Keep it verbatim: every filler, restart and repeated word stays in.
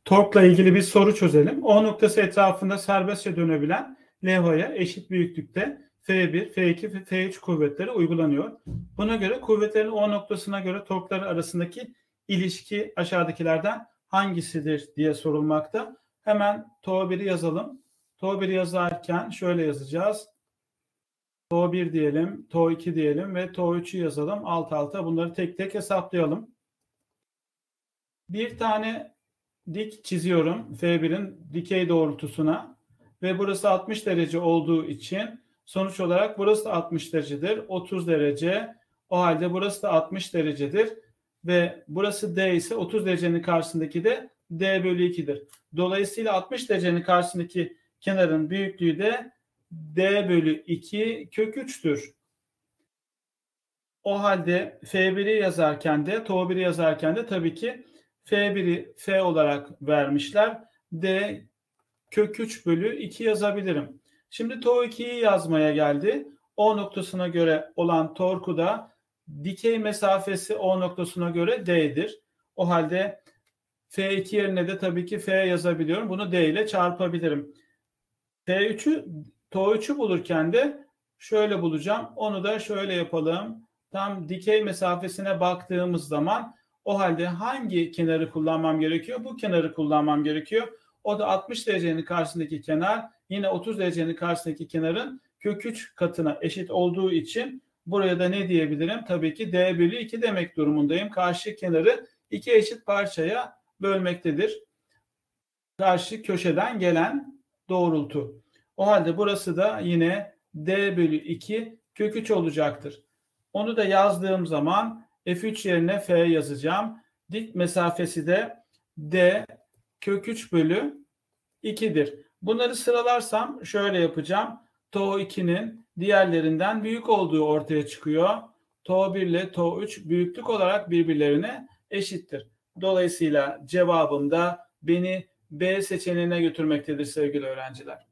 Tork'la ilgili bir soru çözelim. O noktası etrafında serbestçe dönebilen levhaya eşit büyüklükte F bir, F iki ve F üç kuvvetleri uygulanıyor. Buna göre kuvvetlerin O noktasına göre torkları arasındaki ilişki aşağıdakilerden hangisidir diye sorulmakta. Hemen T bir'i yazalım. T bir'i yazarken şöyle yazacağız. T bir diyelim, T iki diyelim ve T üç'ü yazalım. Alt alta bunları tek tek hesaplayalım. Bir tane dik çiziyorum F bir'in dikey doğrultusuna ve burası altmış derece olduğu için sonuç olarak burası da altmış derecedir. otuz derece. O halde burası da altmış derecedir ve burası D ise otuz derecenin karşısındaki de D bölü iki'dir. Dolayısıyla altmış derecenin karşısındaki kenarın büyüklüğü de D bölü iki kök üç'tür. O halde F bir'i yazarken de T bir'i yazarken de tabii ki F bir'i F olarak vermişler. D kök üç bölü iki yazabilirim. Şimdi T iki'yi yazmaya geldi. O noktasına göre olan torku da dikey mesafesi O noktasına göre D'dir. O halde F iki yerine de tabii ki F yazabiliyorum. Bunu D ile çarpabilirim. T üç'ü T üç'ü bulurken de şöyle bulacağım. Onu da şöyle yapalım. Tam dikey mesafesine baktığımız zaman o halde hangi kenarı kullanmam gerekiyor? Bu kenarı kullanmam gerekiyor. O da altmış derecenin karşısındaki kenar yine otuz derecenin karşısındaki kenarın kök üç katına eşit olduğu için buraya da ne diyebilirim? Tabii ki D bölü iki demek durumundayım. Karşı kenarı iki eşit parçaya bölmektedir. Karşı köşeden gelen doğrultu. O halde burası da yine D bölü iki kök üç olacaktır. Onu da yazdığım zaman F üç yerine F yazacağım. Dik mesafesi de D kök üç bölü iki'dir. Bunları sıralarsam şöyle yapacağım. T iki'nin diğerlerinden büyük olduğu ortaya çıkıyor. T bir ile T üç büyüklük olarak birbirlerine eşittir. Dolayısıyla cevabım da beni B seçeneğine götürmektedir sevgili öğrenciler.